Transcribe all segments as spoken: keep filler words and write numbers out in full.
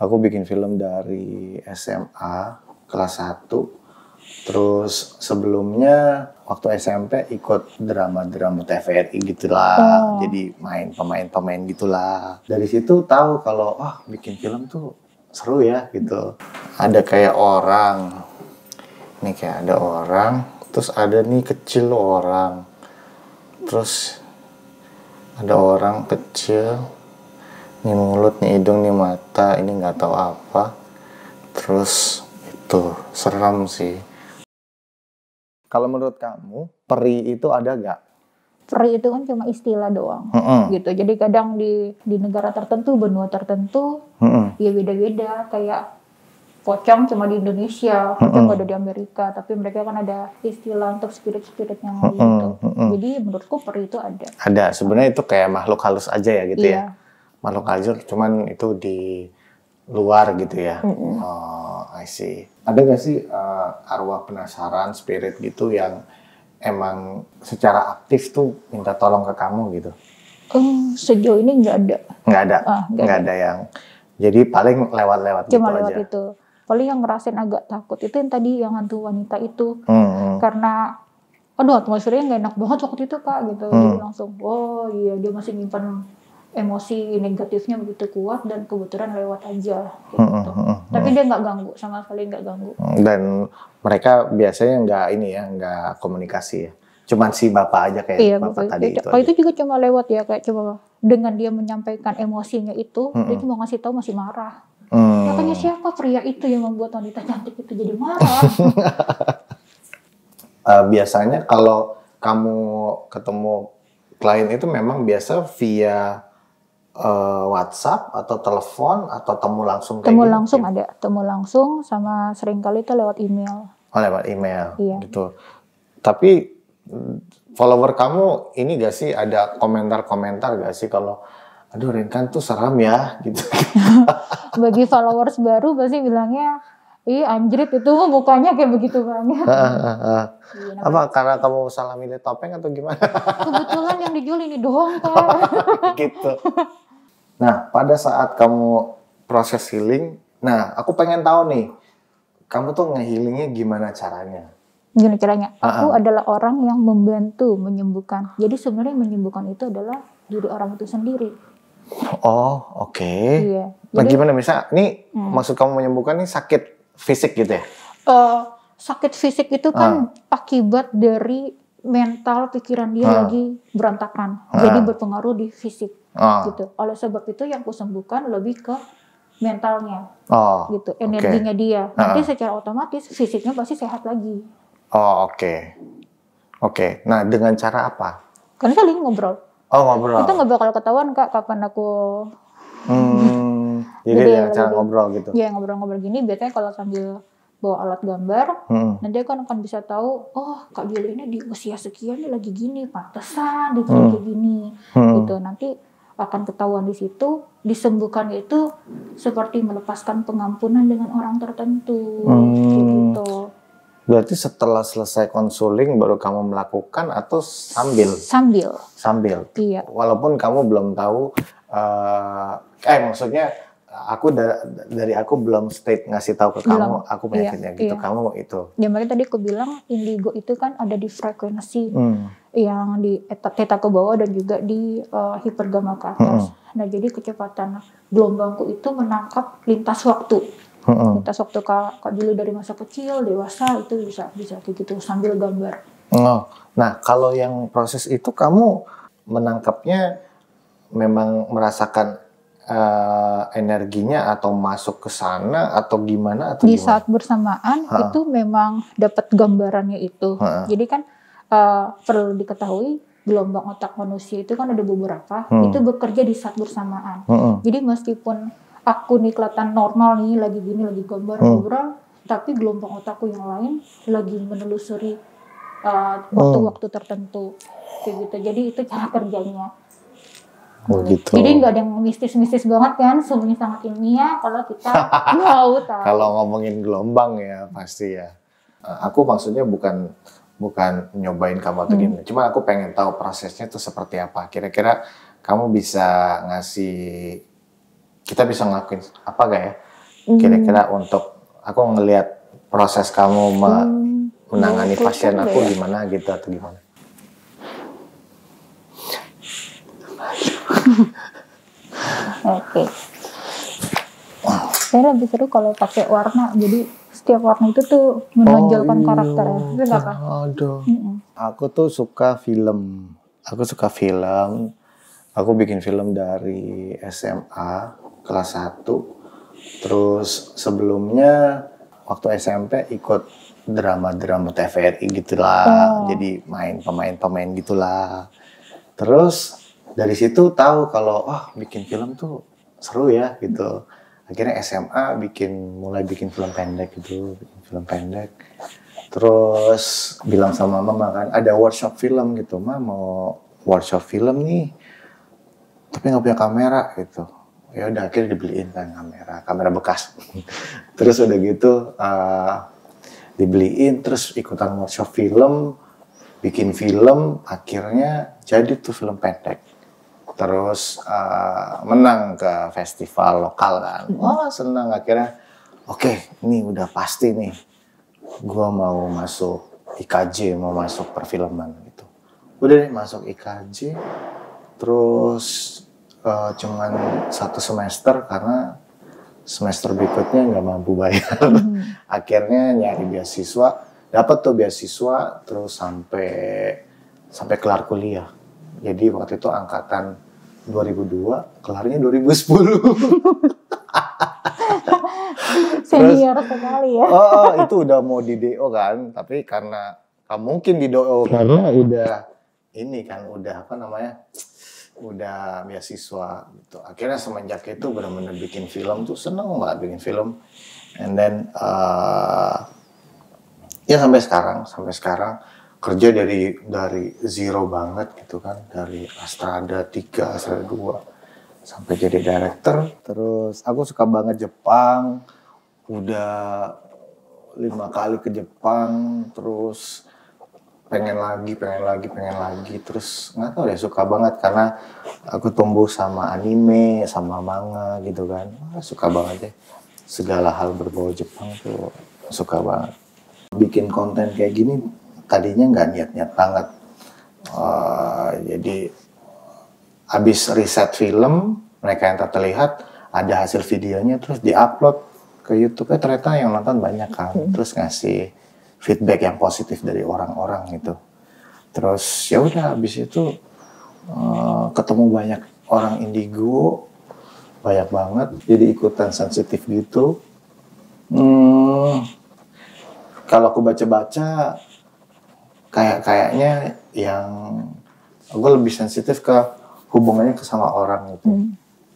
Aku bikin film dari S M A kelas satu. Terus sebelumnya waktu S M P ikut drama-drama T V R I gitulah. Oh. Jadi main pemain-pemain gitulah. Dari situ tahu kalau wah bikin film tuh seru ya gitu. Ada kayak orang. Nih kayak ada orang, terus ada nih kecil orang. Terus ada orang kecil, nih mulut, nih hidung, nih mata, ini nggak tahu apa. Terus itu serem sih. Kalau menurut kamu, peri itu ada nggak? Peri itu kan cuma istilah doang, mm-hmm. gitu. Jadi kadang di di negara tertentu, benua tertentu, mm-hmm. ya beda-beda. Kayak pocong cuma di Indonesia, pocong mm-hmm. ada di Amerika, tapi mereka kan ada istilah untuk spirit-spirit yang mm-hmm. gitu. Mm-hmm. Jadi menurutku peri itu ada. Ada, sebenarnya itu kayak makhluk halus aja ya gitu iya. ya. Makhluk halus, cuman itu di luar gitu ya. Mm-hmm. Oh, I see. Ada nggak sih uh, arwah penasaran, spirit gitu yang emang secara aktif tuh minta tolong ke kamu gitu? Um, sejauh ini nggak ada. Nggak ada? Ah, nggak nggak ada. ada yang, jadi paling lewat-lewat gitu aja? Cuma lewat itu. Paling yang ngerasain agak takut itu yang tadi yang hantu wanita itu. Hmm. Karena, aduh atmosfernya nggak enak banget waktu itu Kak gitu. Hmm. Jadi langsung, oh iya dia masih nyimpan emosi negatifnya begitu kuat dan kebetulan lewat aja gitu. Hmm, hmm, hmm, Tapi dia nggak ganggu, sama sekali nggak ganggu. Dan mereka biasanya nggak ini ya, nggak komunikasi ya. Cuman si bapak aja kayak iya, bapak tadi itu. Kalau itu juga cuma lewat ya, kayak coba dengan dia menyampaikan emosinya itu, hmm, dia cuma ngasih tahu masih marah. Hmm. Makanya siapa pria itu yang membuat wanita cantik itu jadi marah? uh, biasanya kalau kamu ketemu klien itu memang biasa via Uh, WhatsApp atau telepon atau temu langsung kayak temu gitu? langsung ada temu langsung sama seringkali itu lewat email. Oh lewat email, iya. gitu. Tapi follower kamu ini gak sih ada komentar-komentar gak sih kalau aduh Rinkan tuh seram ya gitu? Bagi followers baru pasti bilangnya ih anjrit itu mukanya kayak begitu banget. Iya, apa karena kamu salah milih topeng atau gimana? Kebetulan yang dijual ini doang Kak. Gitu. Nah pada saat kamu proses healing, nah aku pengen tahu nih, kamu tuh nge-healingnya gimana caranya? Gini caranya, aku uh-uh. adalah orang yang membantu menyembuhkan. Jadi sebenarnya menyembuhkan itu adalah diri orang itu sendiri. Oh oke. Okay. Iya. Nah gimana misal, nih hmm. maksud kamu menyembuhkan nih sakit fisik gitu ya? Uh, sakit fisik itu kan uh. akibat dari mental pikiran dia uh. lagi berantakan. Uh. Jadi berpengaruh di fisik uh. gitu. Oleh sebab itu yang kusembuhkan lebih ke mentalnya oh. gitu, energinya okay. dia. Nanti uh. secara otomatis fisiknya pasti sehat lagi. Oh oke. Okay. Oke. Okay. Nah dengan cara apa? Kan saling ngobrol. Oh ngobrol. Itu nggak bakal ketahuan Kak kapan aku. Hmm. Jadi, jadi ya, cara ngobrol gitu. Iya ngobrol-ngobrol gini. Biasanya kalau sambil bawa alat gambar, hmm. nanti kan akan bisa tahu. Oh Kak Billy ini di usia sekian nih lagi gini, pantesan dia hmm. kayak gini. Hmm. Gitu nanti akan ketahuan di situ. Disembuhkan itu seperti melepaskan pengampunan dengan orang tertentu. Hmm. Gitu. Berarti setelah selesai konseling baru kamu melakukan atau sambil? Sambil. Sambil. Iya. Walaupun kamu belum tahu, uh, eh maksudnya aku da- dari aku belum state ngasih tahu ke kamu, belum. Aku penyakitnya iya, gitu, iya. Kamu itu. Ya makanya tadi aku bilang indigo itu kan ada di frekuensi hmm. yang di theta ke bawah dan juga di uh, hipergamma ke atas. Hmm. Nah jadi kecepatan gelombangku itu menangkap lintas waktu. Hmm. Lintas waktu Kak, Kak Billy dari masa kecil, dewasa itu bisa bisa kayak gitu sambil gambar. Oh, nah kalau yang proses itu kamu menangkapnya memang merasakan uh, energinya atau masuk ke sana atau gimana atau di gimana? Saat bersamaan ha. Itu memang dapat gambarannya itu. Ha. Jadi kan uh, perlu diketahui gelombang otak manusia itu kan ada beberapa hmm. itu bekerja di saat bersamaan. Hmm. Jadi meskipun aku nih kelihatan normal nih, lagi gini, lagi gambar, hmm. ngobrol, tapi gelombang otakku yang lain lagi menelusuri uh, waktu-waktu hmm. tertentu, kayak gitu. Jadi itu cara kerjanya. Oh, gitu. Jadi nggak ada yang mistis-mistis banget kan, semuanya sangat ilmiah. Kalau kita mau tahu. Kalau ngomongin gelombang ya pasti ya. Aku maksudnya bukan bukan nyobain kamu atau hmm. gimana, cuma aku pengen tahu prosesnya itu seperti apa. Kira-kira kamu bisa ngasih kita bisa ngelakuin apa gak ya? Kira-kira hmm. untuk aku ngelihat proses kamu me hmm. menangani hmm. pasien aku ya? Gimana gitu atau gimana? Oke. Saya lebih seru kalau pakai warna, jadi setiap warna itu tuh menonjolkan oh, karakter ya. Itu apa? Aduh. Mm-mm. Aku tuh suka film. Aku suka film. Aku bikin film dari S M A kelas satu. Terus sebelumnya waktu S M P ikut drama-drama T V R I gitulah. Oh. Jadi main pemain-pemain gitulah. Terus dari situ tahu kalau oh bikin film tuh seru ya gitu. Akhirnya S M A bikin mulai bikin film pendek gitu, bikin film pendek. Terus bilang sama mama kan ada workshop film gitu, Ma mau workshop film nih. Tapi nggak punya kamera gitu. Ya udah akhirnya dibeliin kan kamera, kamera bekas. Terus udah gitu uh, dibeliin, terus ikutan workshop film, bikin film, akhirnya jadi tuh film pendek. Terus uh, menang ke festival lokal kan. Wah, senang akhirnya. Oke, okay, ini udah pasti nih. Gua mau masuk I K J, mau masuk perfilman gitu. Udah deh masuk I K J. Terus uh, cuman satu semester karena semester berikutnya nggak mampu bayar. Mm-hmm. Akhirnya nyari beasiswa, dapat tuh beasiswa terus sampai sampai kelar kuliah. Jadi waktu itu angkatan dua ribu dua, kelarnya dua ribu sepuluh. Senior sekali ya. Oh, itu udah mau di D O kan, tapi karena gak mungkin di D O karena udah ini kan, udah apa namanya, udah beasiswa gitu. Akhirnya semenjak itu benar-benar bikin film tuh seneng banget bikin film. And then uh, ya sampai sekarang, sampai sekarang kerja dari dari zero banget gitu kan, dari Astrada tiga, Astrada dua sampai jadi director. Terus aku suka banget Jepang, udah lima kali ke Jepang, terus pengen lagi, pengen lagi, pengen lagi, terus nggak tahu deh suka banget karena aku tumbuh sama anime, sama manga gitu kan, suka banget deh segala hal berbau Jepang tuh suka banget. Bikin konten kayak gini tadinya nggak niat-niat banget, uh, jadi habis riset film, mereka yang tak terlihat ada hasil videonya, terus diupload ke YouTube, eh, ternyata yang nonton banyak kan, terus ngasih feedback yang positif dari orang-orang gitu. Terus ya udah habis itu uh, ketemu banyak orang indigo, banyak banget, jadi ikutan sensitif gitu. Hmm, kalau aku baca-baca kayak kayaknya yang gue lebih sensitif ke hubungannya ke sama orang gitu. Hmm.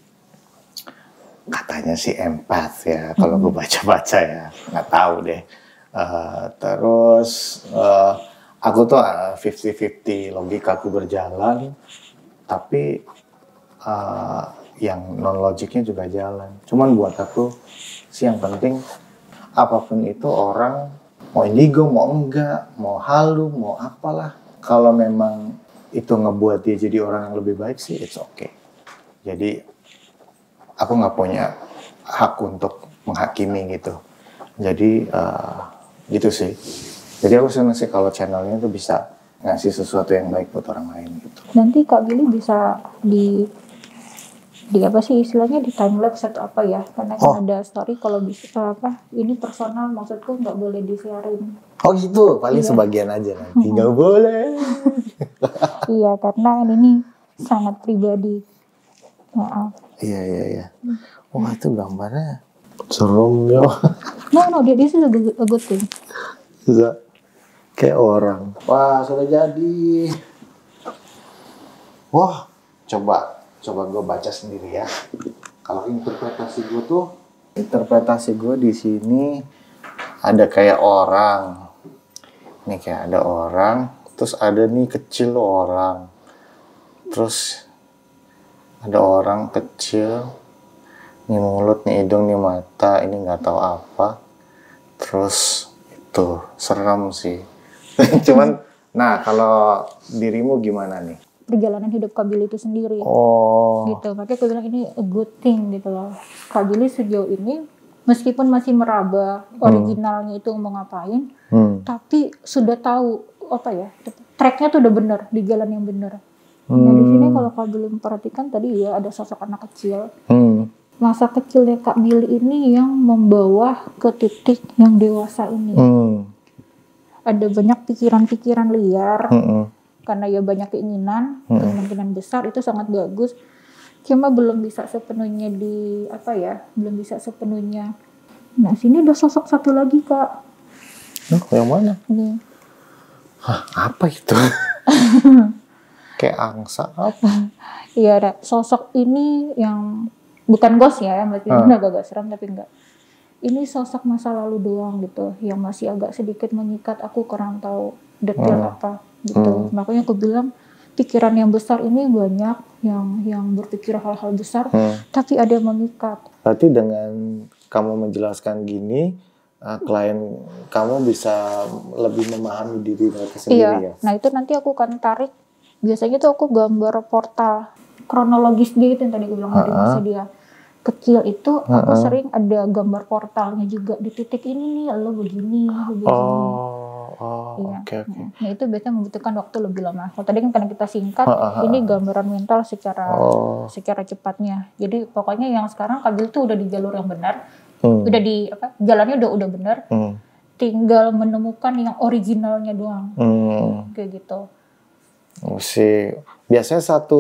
Katanya sih empath ya, kalau hmm. gue baca-baca ya, nggak tahu deh. Uh, terus uh, aku tuh fifty fifty logikaku berjalan, tapi uh, yang non logiknya juga jalan. Cuman buat aku sih yang penting apapun itu orang mau indigo, mau enggak, mau halu, mau apalah, kalau memang itu ngebuat dia jadi orang yang lebih baik sih, it's okay. Jadi aku nggak punya hak untuk menghakimi gitu. Jadi uh, gitu sih. Jadi aku senang sih kalau channelnya tuh bisa ngasih sesuatu yang baik buat orang lain gitu. Nanti Kak Billy bisa di di apa sih istilahnya, di time lapse atau apa ya, karena kan oh. ada story kalau bisa apa ini personal, maksudku nggak boleh di-sharein. Oh gitu, paling iya. Sebagian aja nanti nggak boleh. Iya, karena ini sangat pribadi. Maaf. Iya iya iya. Wah, itu gambarnya serem ya. No no, dia dia sudah a good thing. Bisa kayak orang. Wah, sudah jadi. Wah, coba coba gue baca sendiri ya. Kalau interpretasi gue tuh, interpretasi gue di sini ada kayak orang. Nih kayak ada orang, terus ada nih kecil orang. Terus ada orang kecil, nih mulut, nih hidung, nih mata, ini nggak tahu apa. Terus itu serem sih. Cuman, nah kalau dirimu gimana nih? Perjalanan hidup Kak Billy itu sendiri. Oh. Gitu, makanya aku bilang ini a good thing gitu loh. Kak Billy sejauh ini meskipun masih meraba originalnya hmm. itu mau ngapain, hmm. tapi sudah tahu apa ya, tracknya tuh udah bener di jalan yang bener. Hmm. Nah di sini kalau Kak Billy memperhatikan tadi ya ada sosok anak kecil. Hmm. Masa kecilnya Kak Billy ini yang membawa ke titik yang dewasa ini. Hmm. Ada banyak pikiran-pikiran liar, hmm. karena ya banyak keinginan, hmm. keinginan besar itu sangat bagus. Cuma belum bisa sepenuhnya di apa ya, belum bisa sepenuhnya. Nah sini ada sosok satu lagi Kak. Oh, yang mana? Ini. Hah, apa itu? Kayak angsa apa? Iya ada sosok ini yang bukan ghost ya, berarti hmm. agak-agak seram tapi enggak. Ini sosok masa lalu doang gitu, yang masih agak sedikit mengikat aku kurang tahu detail hmm. apa gitu. Hmm. Makanya aku bilang pikiran yang besar ini banyak yang yang berpikir hal-hal besar, hmm. tapi ada yang mengikat. Berarti dengan kamu menjelaskan gini, uh, klien kamu bisa lebih memahami diri mereka sendiri iya. ya? Nah itu nanti aku akan tarik, biasanya tuh aku gambar portal kronologis dia itu yang tadi aku bilang dari masa dia kecil itu, uh-uh. aku sering ada gambar portalnya juga di titik ini nih, lo begini, lo begini. Oh, oh iya. oke okay, oke. Okay. Nah itu biasanya membutuhkan waktu lebih lama. Kalau tadi kan karena kita singkat, uh-uh. ini gambaran mental secara oh. secara cepatnya. Jadi pokoknya yang sekarang Kak Billy tuh udah di jalur yang benar, hmm. udah di apa? Jalannya udah udah benar. Hmm. Tinggal menemukan yang originalnya doang, hmm. kayak gitu. Oh sih, biasanya satu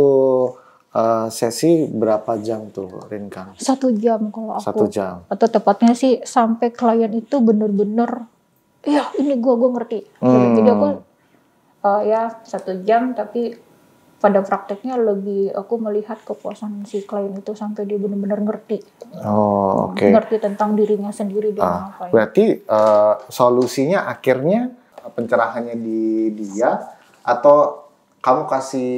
Uh, sesi berapa jam tuh Rinkan? Satu jam kalau aku. Satu jam. Atau tepatnya sih sampai klien itu bener-bener, ya ini gue gue ngerti. Hmm. Jadi aku uh, ya satu jam tapi pada prakteknya lebih aku melihat kepuasan si klien itu sampai dia bener-bener ngerti. Oh oke. Okay. Ngerti tentang dirinya sendiri dan ah, apa. Berarti uh, solusinya akhirnya pencerahannya di dia atau kamu kasih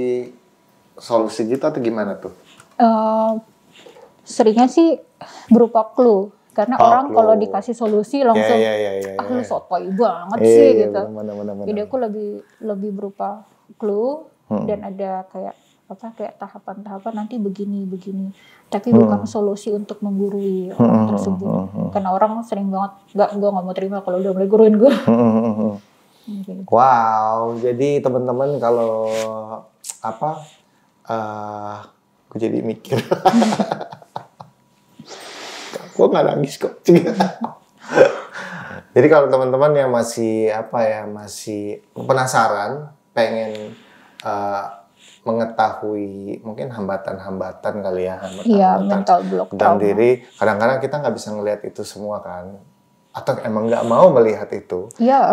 solusi gitu atau gimana tuh? Uh, seringnya sih berupa clue. Karena oh, orang kalau dikasih solusi langsung, yeah, yeah, yeah, yeah, ah lu yeah. sotoy banget yeah, sih yeah, gitu. Bener, bener, bener. Jadi aku lebih lebih berupa clue hmm. dan ada kayak apa kayak tahapan-tahapan nanti begini begini. Tapi hmm. bukan solusi untuk menggurui orang hmm. tersebut. Hmm. Hmm. Karena orang sering banget nggak gue nggak mau terima kalau udah mulai guruin gue. Hmm. Okay. Wow, jadi teman-teman kalau apa? Uh, aku jadi mikir. Gue nggak nangis kok. Jadi kalau teman-teman yang masih apa ya masih penasaran, pengen uh, mengetahui mungkin hambatan-hambatan kali ya, hambatan-hambatan iya, mental block dalam diri. Kadang-kadang kita nggak bisa ngelihat itu semua kan, atau emang nggak mau melihat itu. Iya.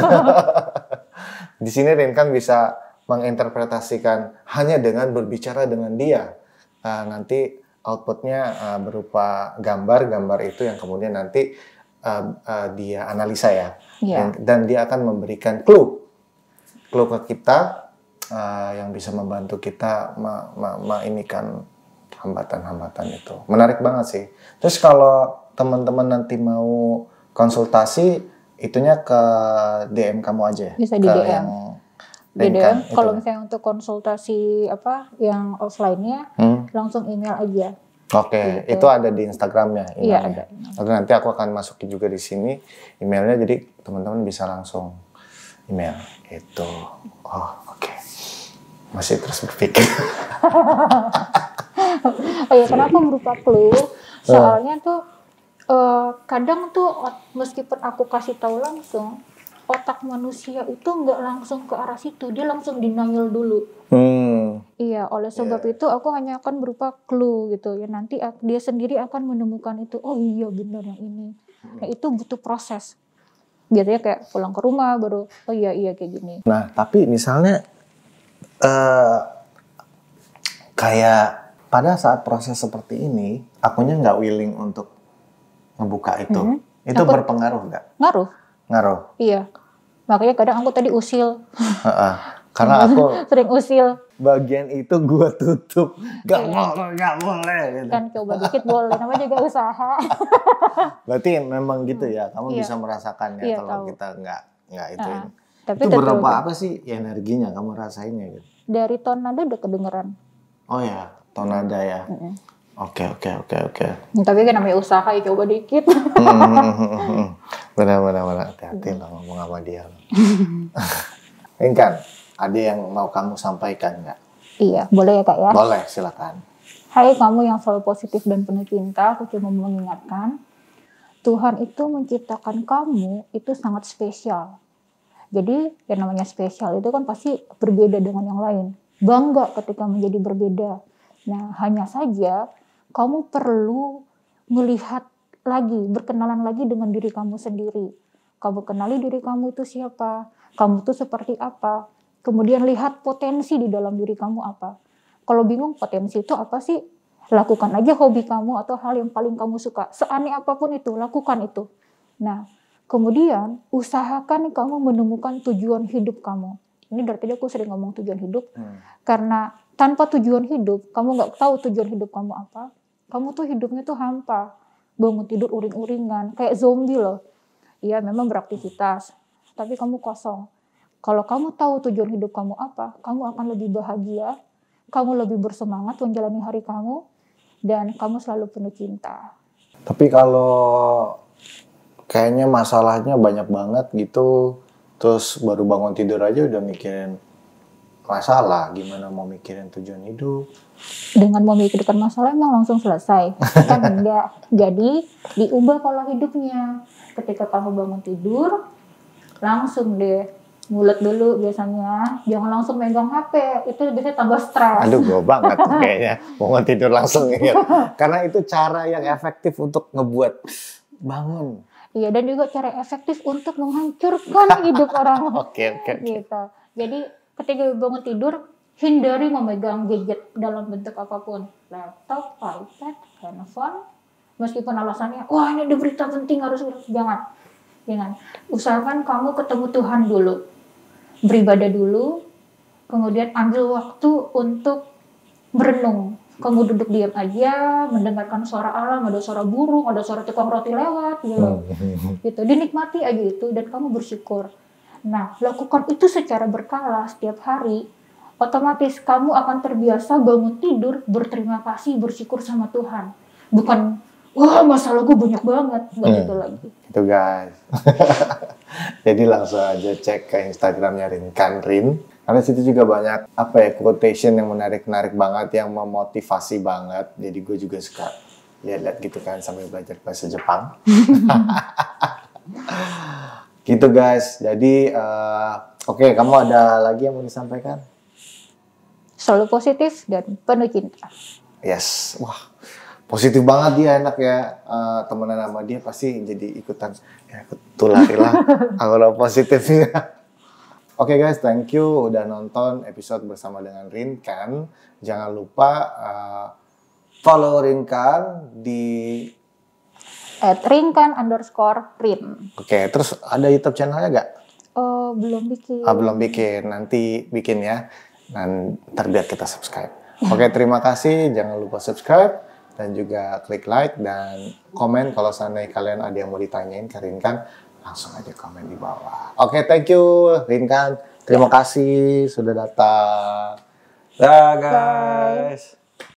Di sini Rinkan bisa menginterpretasikan hanya dengan berbicara dengan dia. Uh, nanti outputnya uh, berupa gambar-gambar itu yang kemudian nanti uh, uh, dia analisa ya. Yeah. Dan, dan dia akan memberikan clue. Clue ke kita uh, yang bisa membantu kita ma- ma- ma-inikan hambatan-hambatan itu. Menarik banget sih. Terus kalau teman-teman nanti mau konsultasi, itunya ke D M kamu aja ya? Bisa di ke D M. Yang Beda kalau misalnya untuk konsultasi apa yang offline-nya hmm. langsung email aja. Oke, okay. Itu ada di Instagramnya. Iya ada. Lalu nanti aku akan masukin juga di sini emailnya, jadi teman-teman bisa langsung email. Itu. Oh oke. Okay. Masih terus berpikir. Oh ya, kenapa berupa clue? Soalnya tuh uh, kadang tuh meskipun aku kasih tahu langsung, otak manusia itu nggak langsung ke arah situ, dia langsung denial dulu. Hmm. Iya, oleh sebab yeah. itu aku hanya akan berupa clue gitu ya. Nanti dia sendiri akan menemukan itu. Oh iya benar yang ini. Nah itu butuh proses. Biasanya kayak pulang ke rumah baru. Oh iya iya kayak gini. Nah tapi misalnya uh, kayak pada saat proses seperti ini, akunya nggak willing untuk ngebuka itu. Mm-hmm. Itu aku, berpengaruh nggak? Ngaruh. Ngaruh. Iya. Makanya kadang aku tadi usil. Uh-uh. Karena aku sering usil. Bagian itu gue tutup. Gak iya. boleh, gak boleh. Gitu. Kan coba dikit boleh. Namanya juga usaha. Berarti memang gitu ya. Kamu iya. bisa merasakannya iya, kalau tahu. Kita nggak nggak itu. Uh, tapi itu berapa apa sih energinya kamu rasainnya gitu? Dari ton nada udah kedengeran. Oh ya, ton nada ya. Uh-uh. Oke oke oke oke. Tapi kan namanya usaha ya coba dikit. Benar-benar benar. Hati-hati lah ngomong sama dia. Rinkan, ada yang mau kamu sampaikan nggak? Iya, boleh ya Kak ya? Boleh, silakan. Hai kamu yang selalu positif dan penuh cinta, aku cuma mau mengingatkan, Tuhan itu menciptakan kamu itu sangat spesial. Jadi yang namanya spesial itu kan pasti berbeda dengan yang lain. Bangga ketika menjadi berbeda. Nah hanya saja kamu perlu melihat lagi, berkenalan lagi dengan diri kamu sendiri. Kamu kenali diri kamu itu siapa, kamu itu seperti apa. Kemudian lihat potensi di dalam diri kamu apa. Kalau bingung potensi itu apa sih? Lakukan aja hobi kamu atau hal yang paling kamu suka. Seaneh apapun itu, lakukan itu. Nah, kemudian usahakan kamu menemukan tujuan hidup kamu. Ini dari tadi aku sering ngomong tujuan hidup. Hmm. Karena tanpa tujuan hidup, kamu nggak tahu tujuan hidup kamu apa. Kamu tuh hidupnya tuh hampa. Bangun tidur uring-uringan, kayak zombie loh. Iya, memang beraktivitas, tapi kamu kosong. Kalau kamu tahu tujuan hidup kamu apa, kamu akan lebih bahagia, kamu lebih bersemangat menjalani hari kamu, dan kamu selalu penuh cinta. Tapi kalau kayaknya masalahnya banyak banget gitu, terus baru bangun tidur aja udah mikirin masalah, gimana mau mikirin tujuan hidup? Dengan memikirkan masalah emang langsung selesai? Kan enggak. Jadi diubah pola hidupnya. Ketika kamu bangun tidur, langsung deh mulut dulu biasanya, jangan langsung megang H P, itu biasanya tambah stres. Aduh, gue banget kayaknya bangun tidur langsung ingat. Karena itu cara yang efektif untuk ngebuat bangun. Iya, dan juga cara efektif untuk menghancurkan hidup orang. Oke, oke. Gitu. Jadi ketika bangun tidur, hindari memegang gadget dalam bentuk apapun, laptop, iPad, handphone. Meskipun alasannya, wah ini ada berita penting harus jangan, jangan. Usahakan kamu ketemu Tuhan dulu. Beribadah dulu, kemudian ambil waktu untuk merenung. Kamu duduk diam aja, mendengarkan suara alam, ada suara burung, ada suara tukang roti lewat, gitu. gitu. Dinikmati aja itu dan kamu bersyukur. Nah, lakukan itu secara berkala setiap hari. Otomatis kamu akan terbiasa bangun tidur, berterima kasih, bersyukur sama Tuhan. Bukan, wah masalah gue banyak banget, nggak gitu hmm. lagi. Itu guys. Jadi langsung aja cek ke Instagramnya Rinkan Rin. Karena situ juga banyak apa ya quotation yang menarik-narik banget, yang memotivasi banget. Jadi gue juga suka lihat-lihat gitu kan sambil belajar bahasa Jepang. Gitu guys. Jadi uh, oke, okay, kamu ada lagi yang mau disampaikan? Selalu positif dan penuh cinta. Yes, wah. Positif banget dia, enak ya, uh, temenan sama dia pasti jadi ikutan ya, ikut tularilah aura positifnya. Oke okay guys, thank you udah nonton episode bersama dengan Rinkan. Jangan lupa uh, follow Rinkan di at Rinkan underscore Rin. Oke, okay, terus ada YouTube channelnya gak? Oh, belum bikin. Ah, belum bikin, nanti bikin ya. Dan ntar biar kita subscribe. Oke, okay, terima kasih. Jangan lupa subscribe. Dan juga klik like dan komen kalau seandainya kalian ada yang mau ditanyain ke Rinkan, langsung aja komen di bawah. Oke, okay, thank you Rinkan. Terima kasih sudah datang. Dah guys.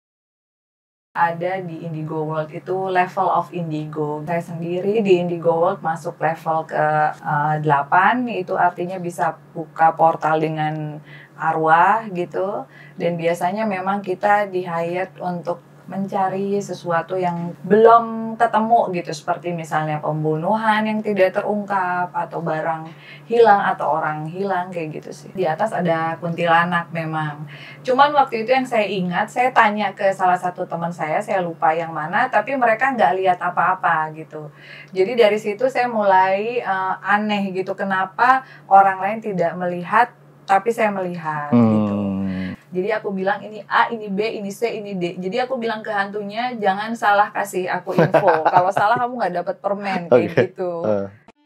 Ada di Indigo World itu level of Indigo. Saya sendiri di Indigo World masuk level ke uh, delapan, itu artinya bisa buka portal dengan arwah gitu. Dan biasanya memang kita di-hire untuk mencari sesuatu yang belum ketemu gitu, seperti misalnya pembunuhan yang tidak terungkap atau barang hilang atau orang hilang kayak gitu sih. Di atas ada kuntilanak memang. Cuman waktu itu yang saya ingat, saya tanya ke salah satu teman saya, saya lupa yang mana, tapi mereka nggak lihat apa-apa gitu. Jadi dari situ saya mulai uh, aneh gitu, kenapa orang lain tidak melihat tapi saya melihat hmm. gitu. Jadi aku bilang ini A, ini B, ini C, ini D. Jadi aku bilang ke hantunya, jangan salah kasih aku info. Kalau salah kamu nggak dapat permen kayak okay. gitu. Uh.